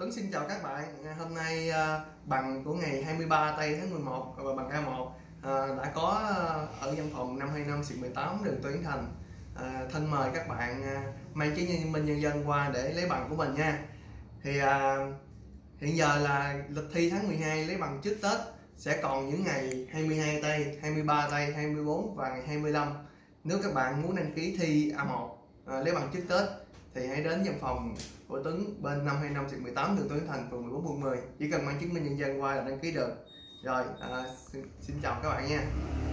Tuấn xin chào các bạn. Hôm nay bằng của ngày 23 tây tháng 11 và bằng A1 đã có ở văn phòng 525/18 đường Tô Hiến Thành. Thân mời các bạn mang chứng minh nhân dân qua để lấy bằng của mình nha. Thì hiện giờ là lịch thi tháng 12 lấy bằng trước Tết, sẽ còn những ngày 22 tây, 23 tây, 24 và ngày 25. Nếu các bạn muốn đăng ký thi A1 lấy bằng trước Tết thì hãy đến văn phòng của Tuấn bên 525/18 đường Tô Hiến Thành, phường 14, quận 10. Chỉ cần mang chứng minh nhân dân qua là đăng ký được. Rồi, xin chào các bạn nha.